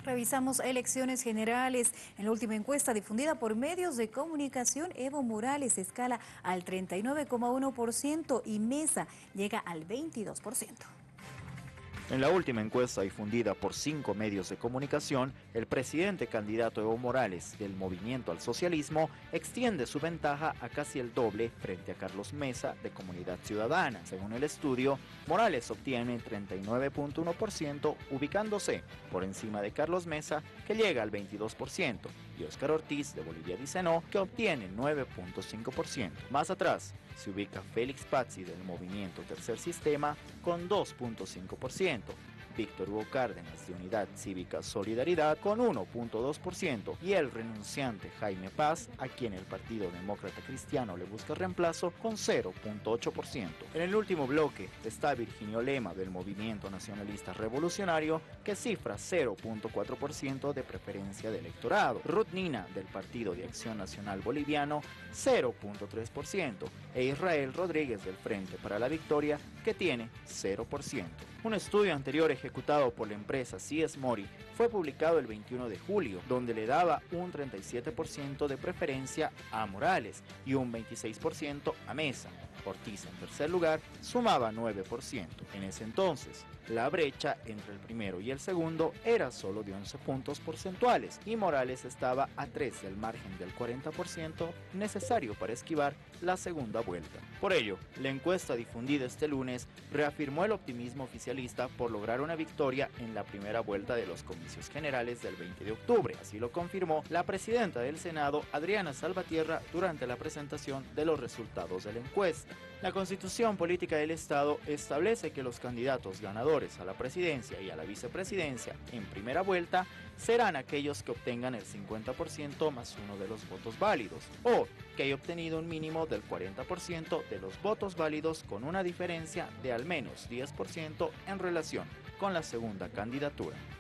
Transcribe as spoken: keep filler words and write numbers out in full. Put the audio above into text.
Revisamos elecciones generales. En la última encuesta difundida por medios de comunicación, Evo Morales escala al treinta y nueve coma uno por ciento y Mesa llega al veintidós por ciento. En la última encuesta difundida por cinco medios de comunicación, el presidente candidato Evo Morales del Movimiento al Socialismo extiende su ventaja a casi el doble frente a Carlos Mesa de Comunidad Ciudadana. Según el estudio, Morales obtiene treinta y nueve punto uno por ciento, ubicándose por encima de Carlos Mesa, que llega al veintidós por ciento, y Óscar Ortiz de Bolivia Dice No, que obtiene nueve punto cinco por ciento. Más atrás se ubica Félix Pazzi del Movimiento Tercer Sistema con dos punto cinco por ciento, Víctor Hugo Cárdenas de Unidad Cívica Solidaridad con uno punto dos por ciento y el renunciante Jaime Paz, a quien el Partido Demócrata Cristiano le busca reemplazo, con cero punto ocho por ciento. En el último bloque está Virginio Lema del Movimiento Nacionalista Revolucionario, que cifra cero punto cuatro por ciento de preferencia de electorado, Ruth Nina del Partido de Acción Nacional Boliviano cero punto tres por ciento e Israel Rodríguez del Frente para la Victoria, que tiene cero por ciento. Un estudio anterior ejecutado por la empresa C S Mori fue publicado el veintiuno de julio, donde le daba un treinta y siete por ciento de preferencia a Morales y un veintiséis por ciento a Mesa. Ortiz, en tercer lugar, sumaba nueve por ciento. En ese entonces, la brecha entre el primero y el segundo era solo de once puntos porcentuales y Morales estaba a tres del margen del cuarenta por ciento necesario para esquivar la segunda vuelta. Por ello, la encuesta difundida este lunes reafirmó el optimismo oficialista por lograr una victoria en la primera vuelta de los comicios generales del veinte de octubre. Así lo confirmó la presidenta del Senado, Adriana Salvatierra, durante la presentación de los resultados de la encuesta. La Constitución Política del Estado establece que los candidatos ganadores a la presidencia y a la vicepresidencia en primera vuelta serán aquellos que obtengan el cincuenta por ciento más uno de los votos válidos, o que haya obtenido un mínimo del cuarenta por ciento de los votos válidos con una diferencia de al menos diez por ciento en relación con la segunda candidatura.